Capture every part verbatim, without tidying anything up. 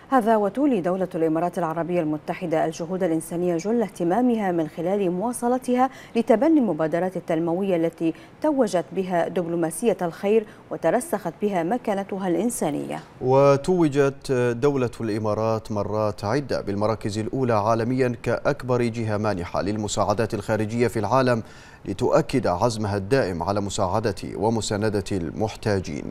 هذا وتولي دولة الإمارات العربية المتحدة الجهود الإنسانية جل اهتمامها من خلال مواصلتها لتبني المبادرات التنموية التي توجت بها دبلوماسية الخير وترسخت بها مكانتها الإنسانية. وتوجت دولة الإمارات مرات عدة بالمراكز الأولى عالميا كأكبر جهة مانحة للمساعدات الخارجية في العالم، لتؤكد عزمها الدائم على مساعدة ومساندة المحتاجين.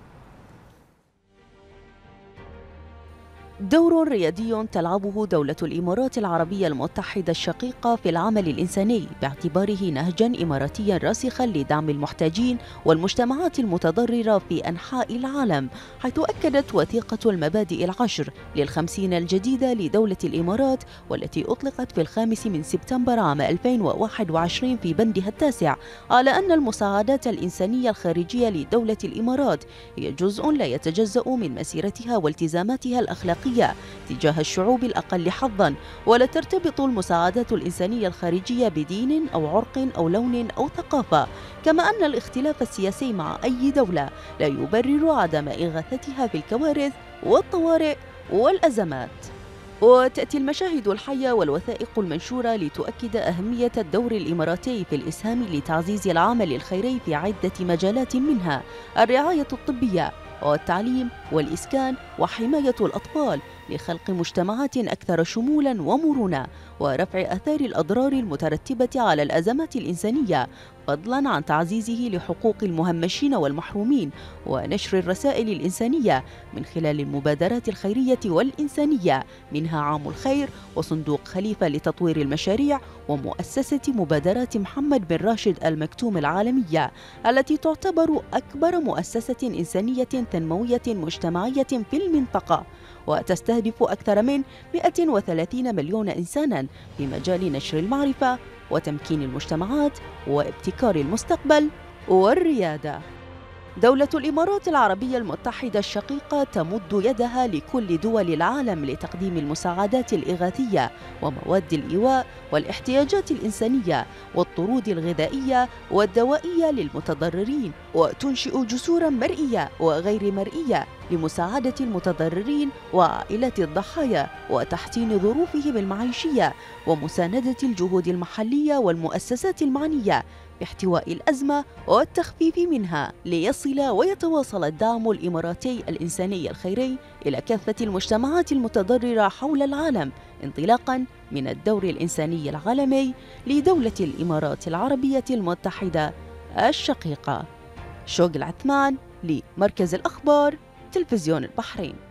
دور ريادي تلعبه دولة الإمارات العربية المتحدة الشقيقة في العمل الإنساني باعتباره نهجاً إماراتياً راسخاً لدعم المحتاجين والمجتمعات المتضررة في أنحاء العالم، حيث أكدت وثيقة المبادئ العشر للخمسين الجديدة لدولة الإمارات والتي أطلقت في الخامس من سبتمبر عام ألفين وواحد وعشرين في بندها التاسع على أن المساعدات الإنسانية الخارجية لدولة الإمارات هي جزء لا يتجزأ من مسيرتها والتزاماتها الأخلاقية تجاه الشعوب الأقل حظاً، ولا ترتبط المساعدات الإنسانية الخارجية بدين أو عرق أو لون أو ثقافة، كما أن الاختلاف السياسي مع أي دولة لا يبرر عدم إغاثتها في الكوارث والطوارئ والأزمات. وتأتي المشاهد الحية والوثائق المنشورة لتؤكد أهمية الدور الإماراتي في الإسهام لتعزيز العمل الخيري في عدة مجالات، منها الرعاية الطبية والتعليم والإسكان وحماية الأطفال، لخلق مجتمعات أكثر شمولاً ومرونة ورفع آثار الأضرار المترتبة على الأزمات الإنسانية، فضلاً عن تعزيزه لحقوق المهمشين والمحرومين ونشر الرسائل الإنسانية من خلال المبادرات الخيرية والإنسانية، منها عام الخير وصندوق خليفة لتطوير المشاريع ومؤسسة مبادرات محمد بن راشد المكتوم العالمية، التي تعتبر أكبر مؤسسة إنسانية تنموية مجتمعية في المنطقة، وتستهدف أكثر من مئة وثلاثين مليون إنسانا في مجال نشر المعرفة وتمكين المجتمعات وابتكار المستقبل والريادة. دولة الإمارات العربية المتحدة الشقيقة تمد يدها لكل دول العالم لتقديم المساعدات الإغاثية ومواد الإيواء والاحتياجات الإنسانية والطرود الغذائية والدوائية للمتضررين، وتنشئ جسورا مرئية وغير مرئية لمساعدة المتضررين وعائلات الضحايا وتحسين ظروفهم المعيشية ومساندة الجهود المحلية والمؤسسات المعنية باحتواء الأزمة والتخفيف منها، ليصل ويتواصل الدعم الإماراتي الإنساني الخيري إلى كافة المجتمعات المتضررة حول العالم، انطلاقاً من الدور الإنساني العالمي لدولة الإمارات العربية المتحدة الشقيقة. شوق العثمان لمركز الأخبار تلفزيون البحرين.